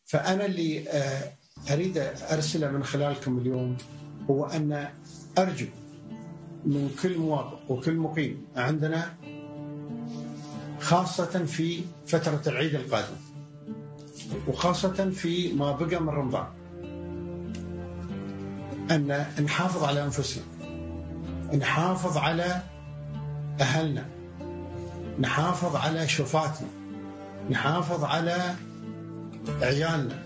فأنا اللي أريد أرسله من خلالكم اليوم هو أن أرجو من كل مواطن وكل مقيم عندنا، خاصة في فترة العيد القادم وخاصة في ما بقى من رمضان، أن نحافظ على أنفسنا، نحافظ على أهلنا، نحافظ على شفاتنا، نحافظ على عيالنا،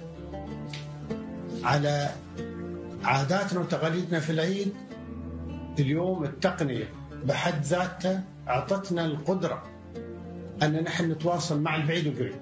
على عاداتنا وتقاليدنا في العيد. اليوم التقنية بحد ذاتها أعطتنا القدرة أن نحن نتواصل مع البعيد والقريب،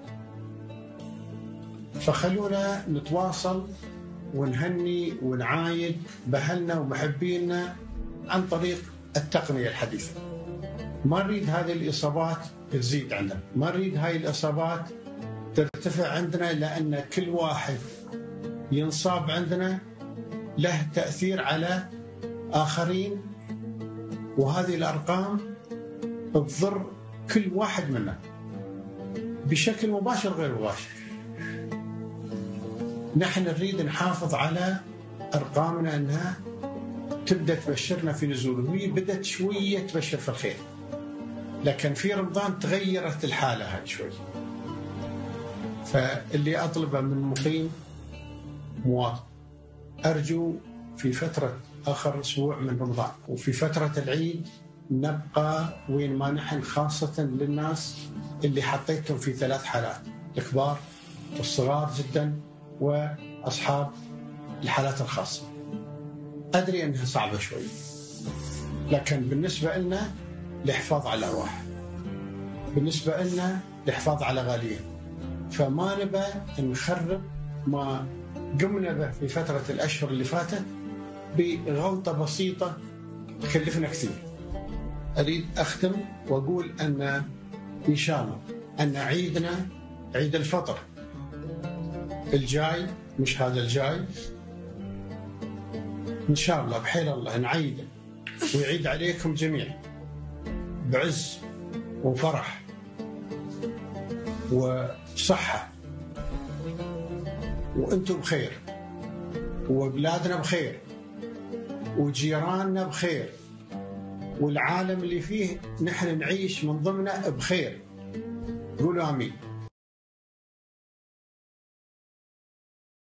فخلونا نتواصل ونهني ونعايد بأهلنا ومحبينا عن طريق التقنية الحديثة. ما نريد هذه الإصابات تزيد عندنا، ما نريد هاي الإصابات ترتفع عندنا، لأن كل واحد ينصاب عندنا له تأثير على آخرين، وهذه الأرقام تضر كل واحد منا بشكل مباشر غير مباشر. نحن نريد نحافظ على أرقامنا أنها تبدأ تبشرنا في نزول، وهي بدأت شوية تبشر في الخير، لكن في رمضان تغيرت الحالة هاي شوي. فاللي أطلبه من مقيم مواطن، أرجو في فترة آخر أسبوع من رمضان وفي فترة العيد نبقى وين ما نحن، خاصة للناس اللي حطيتهم في 3 حالات، الكبار والصغار جدا وأصحاب الحالات الخاصة. أدري أنها صعبة شوي، لكن بالنسبة لنا لحفاظ على الأرواح، بالنسبة لنا لحفاظ على غاليين، فما نبى نخرب ما قمنا به في فترة الأشهر اللي فاتت بغلطة بسيطة تكلفنا كثير. أريد أختم وأقول أن إن شاء الله أن عيدنا، عيد الفطر الجاي مش هذا الجاي، إن شاء الله بحيل الله نعيده ويعيد عليكم جميعا بعز وفرح وصحة، وأنتم بخير، وبلادنا بخير، وجيراننا بخير، والعالم اللي فيه نحن نعيش من ضمنه بخير. قولوا آمين.